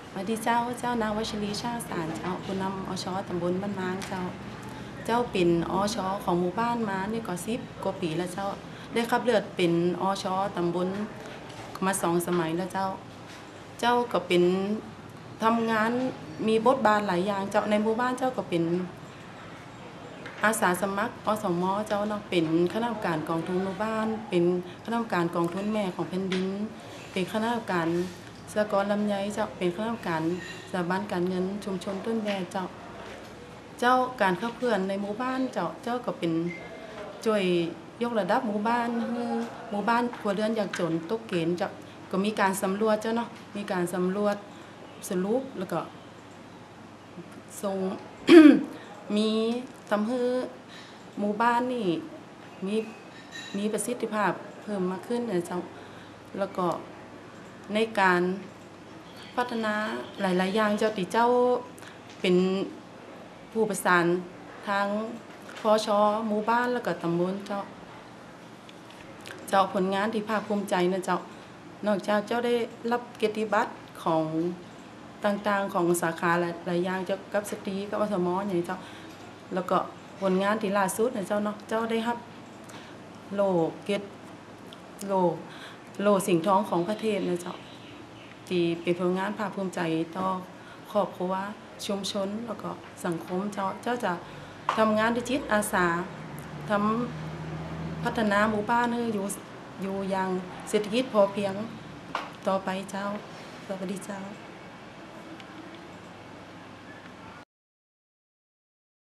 สวัสดีเจ้านางวัชรีชาสารเจ้าผู้นำอชตำบลบ้านนางเจ้าเป็นอชของหมู่บ้านมานี่ก็10 กว่าปีแล้วได้ขับเลือดเป็นอชตำบลมา2 สมัยแล้วเจ้าก็เป็นทำงานมีบทบาทหลายอย่างเจ้าในหมู่บ้านเจ้าก็เป็นอาสาสมัครอสมเจ้าเนาะเป็นคณะกรรมการกองทุนหมู่บ้านเป็นคณะกรรมการกองทุนแม่ของแผ่นดินเป็นคณะกรรมการสหกรณ์ลำไยเจ้าเป็นคณะกรรมการสถาบันการเงินชุมชนต้นแบบเจ้าการขับเคลื่อนในหมู่บ้านเจ้าก็เป็นช่วยยกระดับหมู่บ้านหมู่บ้านครัวเรือนยากจนตกเกณฑ์เจ้าก็มีการสำรวจเจ้าเนาะมีการสำรวจสรุปแล้วก็ส่ง มีทำให้หมู่บ้านนี่มีประสิทธิภาพเพิ่มมากขึ้นนะเจ้าแล้วก็ในการพัฒนาหลายๆอย่างเจ้าติเจ้าเป็นผู้ประสานทางพช.หมู่บ้านแล้วก็ตำบลเจ้าผลงานที่ภาคภูมิใจนะเจ้านอกจากเจ้าได้รับเกียรติบัตรของต่างๆของสาขาหลายอย่างเจ้ากับสตรีกับอสมอย่างนี้เจ้าแล้วก็ผลงานที่ล่าสุดนะเจ้าเนาะเจ้าได้รับโล่เกียรติโล่สิ่งทองของประเทศนะเจ้าที่เป็นผลงานภาคภูมิใจต่อครอบครัวชุมชนแล้วก็สังคมเจ้าจะทำงานด้วยจิตอาสาทำพัฒนาหมู่บ้านให้อยู่อย่างเศรษฐกิจพอเพียงต่อไปเจ้าสวัสดีเจ้า